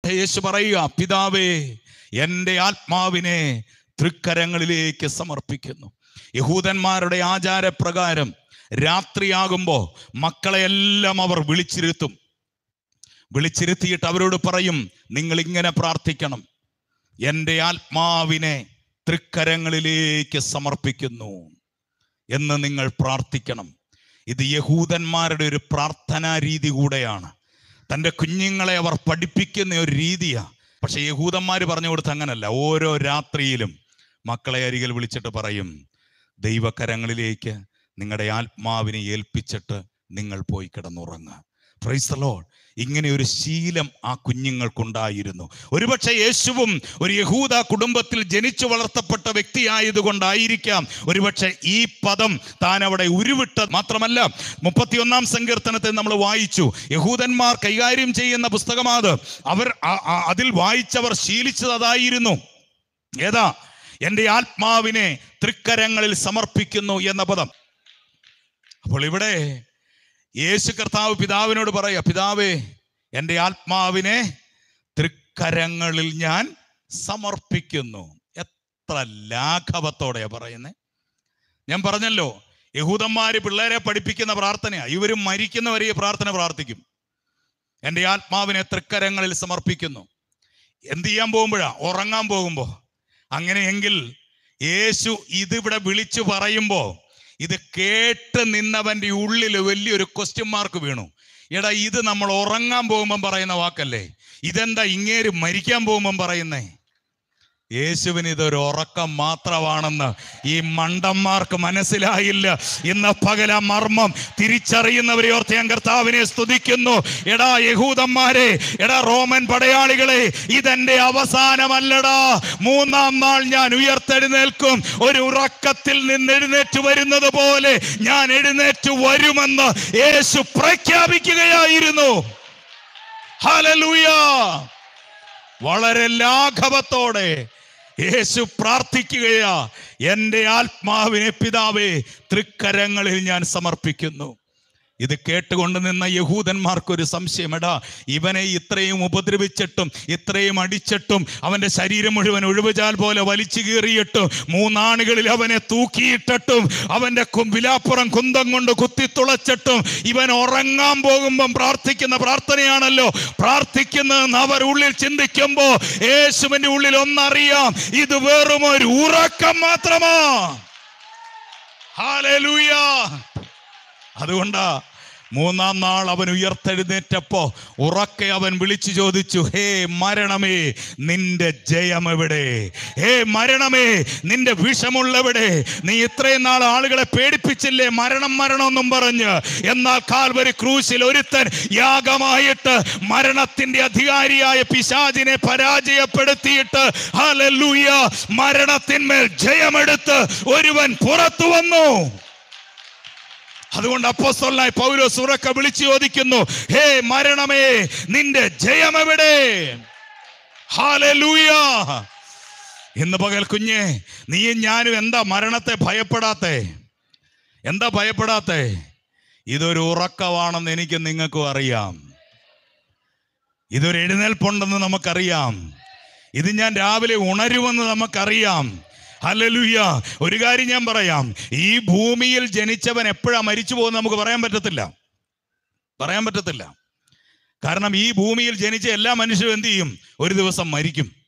എന്നിട്ട് യേശു പറയുക, പിതാവേ, എൻ്റെ ആത്മാവിനെ തൃക്കരങ്ങളിലേക്ക് സമർപ്പിക്കുന്നു. യഹൂദന്മാരുടെ ആചാരപ്രകാരം രാത്രിയാകുമ്പോ മക്കളെയെല്ലാം അവർ വിളിച്ചിരുത്തിയിട്ട് അവരോട് പറയും, നിങ്ങൾ ഇങ്ങനെ പ്രാർത്ഥിക്കണം, എൻ്റെ ആത്മാവിനെ തൃക്കരങ്ങളിലേക്ക് സമർപ്പിക്കുന്നു എന്ന് നിങ്ങൾ പ്രാർത്ഥിക്കണം. ഇത് യഹൂദന്മാരുടെ ഒരു പ്രാർത്ഥനാ രീതി കൂടെയാണ്. തൻ്റെ കുഞ്ഞുങ്ങളെ അവർ പഠിപ്പിക്കുന്ന ഒരു രീതിയാണ്. പക്ഷെ യഹൂദന്മാർ പറഞ്ഞു കൊടുത്ത് അങ്ങനല്ല. ഓരോ രാത്രിയിലും മക്കളെ അരികിൽ വിളിച്ചിട്ട് പറയും, ദൈവകരങ്ങളിലേക്ക് നിങ്ങളുടെ ആത്മാവിനെ ഏൽപ്പിച്ചിട്ട് നിങ്ങൾ പോയി കിടന്നുറങ്ങുക. Praise the Lord. ഇങ്ങനെ ഒരു ശീലം ആ കുഞ്ഞുങ്ങൾക്കുണ്ടായിരുന്നു. ഒരുപക്ഷെ യേശുവും ഒരു യഹൂദ കുടുംബത്തിൽ ജനിച്ചു വളർത്തപ്പെട്ട വ്യക്തിയായതുകൊണ്ടായിരിക്കാം ഒരുപക്ഷെ ഈ പദം താൻ അവിടെ ഉരുവിട്ട്. മാത്രമല്ല, 31-ാം സങ്കീർത്തനത്തെ നമ്മൾ വായിച്ചു. യഹൂദന്മാർ കൈകാര്യം ചെയ്യുന്ന പുസ്തകമാണ്. അതിൽ വായിച്ചവർ ശീലിച്ചത് അതായിരുന്നു. ഏതാ? എൻ്റെ ആത്മാവിനെ തൃക്കരങ്ങളിൽ സമർപ്പിക്കുന്നു എന്ന പദം. അപ്പോൾ ഇവിടെ യേശു കർത്താവ് പിതാവിനോട് പറയുക, പിതാവേ, എൻ്റെ ആത്മാവിനെ തൃക്കരങ്ങളിൽ ഞാൻ സമർപ്പിക്കുന്നു. എത്ര ലാഘവത്തോടെയാ പറയുന്നേ. ഞാൻ പറഞ്ഞല്ലോ, യഹൂദന്മാര് പിള്ളേരെ പഠിപ്പിക്കുന്ന പ്രാർത്ഥനയാ. ഇവരും മരിക്കുന്നവരെ പ്രാർത്ഥന പ്രാർത്ഥിക്കും. എൻ്റെ ആത്മാവിനെ തൃക്കരങ്ങളിൽ സമർപ്പിക്കുന്നു. എന്ത് ചെയ്യാൻ പോകുമ്പോഴാ? ഉറങ്ങാൻ പോകുമ്പോ. അങ്ങനെയെങ്കിൽ യേശു ഇതിവിടെ വിളിച്ചു പറയുമ്പോ ഇത് കേട്ട് നിന്നവൻ്റെ ഉള്ളിൽ വലിയൊരു ക്വസ്റ്റ്യൻ മാർക്ക് വീണു. എടാ, ഇത് നമ്മൾ ഉറങ്ങാൻ പോകുമ്പം പറയുന്ന വാക്കല്ലേ, ഇതെന്താ ഇങ്ങേര് മരിക്കാൻ പോകുമ്പം പറയുന്നേ? യേശുവിന് ഇതൊരു ഉറക്കം മാത്രമാണെന്ന് ഈ മണ്ടന്മാർക്ക് മനസ്സിലായില്ല. ഇന്ന് പകല മർമ്മം തിരിച്ചറിയുന്നവരെ ഓർത്ത് ഞാൻ കർത്താവിനെ സ്തുതിക്കുന്നു. എടാ യഹൂദന്മാരെ, എടാ റോമൻ പടയാളികളെ, ഇതെന്റെ അവസാനമല്ലടാ. 3-ാം നാൾ ഞാൻ ഉയർത്തെഴുന്നേൽക്കും. ഒരു ഉറക്കത്തിൽ നിന്ന് എഴുന്നേറ്റ് വരുന്നത് പോലെ ഞാൻ എഴുന്നേറ്റ് വരുമെന്ന് യേശു പ്രഖ്യാപിക്കുകയായിരുന്നു. ഹല്ലേലൂയ. വളരെ ലാഘവത്തോടെ യേശു പ്രാർത്ഥിക്കുകയാ, എൻ്റെ ആത്മാവിനെ പിതാവേ തൃക്കരങ്ങളിൽ ഞാൻ സമർപ്പിക്കുന്നു. ഇത് കേട്ടുകൊണ്ട് നിന്ന യഹൂദന്മാർക്കൊരു സംശയം. എടാ, ഇവനെ ഇത്രയും ഉപദ്രവിച്ചിട്ടും ഇത്രയും അടിച്ചിട്ടും അവൻ്റെ ശരീരം മുഴുവൻ ഒഴിവുചാൽ പോലെ വലിച്ചു കീറിയിട്ടും 3 ആണികളിൽ അവനെ തൂക്കിയിട്ടിട്ടും അവൻ്റെ വിലാപ്പുറം കുന്തം കൊണ്ട് കുത്തിത്തുളച്ചിട്ടും ഇവൻ ഉറങ്ങാൻ പോകുമ്പം പ്രാർത്ഥിക്കുന്ന പ്രാർത്ഥനയാണല്ലോ പ്രാർത്ഥിക്കുന്നതെന്ന് അവർ ഉള്ളിൽ ചിന്തിക്കുമ്പോ യേശുവിൻ്റെ ഉള്ളിൽ ഒന്നറിയാം, ഇത് വെറും ഒരു ഉറക്കം മാത്രമാ. ഹല്ലേലൂയ. അതുകൊണ്ടാ 3-ാം നാൾ അവൻ ഉയർത്തെഴുന്നേറ്റപ്പോ ഉറക്കെ അവൻ വിളിച്ചു ചോദിച്ചു, ഹേ മരണമേ, നിന്റെ ജയം എവിടെ? ഹേ മരണമേ, നിന്റെ വിഷമുള്ളവിടെ? നീ ഇത്രയും നാൾ ആളുകളെ പേടിപ്പിച്ചില്ലേ മരണം മരണമെന്നും പറഞ്ഞ്. എന്നാൽ കാൽവരി ക്രൂശിൽ ഒരുത്തൻ യാഗമായിട്ട് മരണത്തിന്റെ അധികാരിയായ പിശാചിനെ പരാജയപ്പെടുത്തിയിട്ട് ഹല്ലേലൂയ മരണത്തിന്മേൽ ജയമെടുത്ത് ഒരുവൻ പുറത്തു വന്നു. അതുകൊണ്ട് അപ്പോസ്തലനായ പൗലോസ് ഉറക്കെ വിളിച്ചു ചോദിക്കുന്നു, ഹേ മരണമേ, നിന്റെ ജയം എവിടെ? ഹല്ലേലൂയ. ഇന്ന് പകൽ കുഞ്ഞെ, നീയും ഞാനും എന്താ മരണത്തെ ഭയപ്പെടാത്തെ? എന്താ ഭയപ്പെടാത്തെ? ഇതൊരു ഉറക്കമാണെന്ന് എനിക്കും നിങ്ങൾക്കും അറിയാം. ഇതൊരു എഴുന്നേൽപ്പുണ്ടെന്ന് നമുക്കറിയാം. ഇത് ഞാൻ രാവിലെ ഉണരുമെന്ന് നമുക്കറിയാം. ഹല്ലേലൂയ. ഒരു കാര്യം ഞാൻ പറയാം, ഈ ഭൂമിയിൽ ജനിച്ചവൻ എപ്പോഴാ മരിച്ചു പോകുന്നത് നമുക്ക് പറയാൻ പറ്റത്തില്ല. കാരണം ഈ ഭൂമിയിൽ ജനിച്ച എല്ലാ മനുഷ്യരും എന്ത് ചെയ്യും? ഒരു ദിവസം മരിക്കും.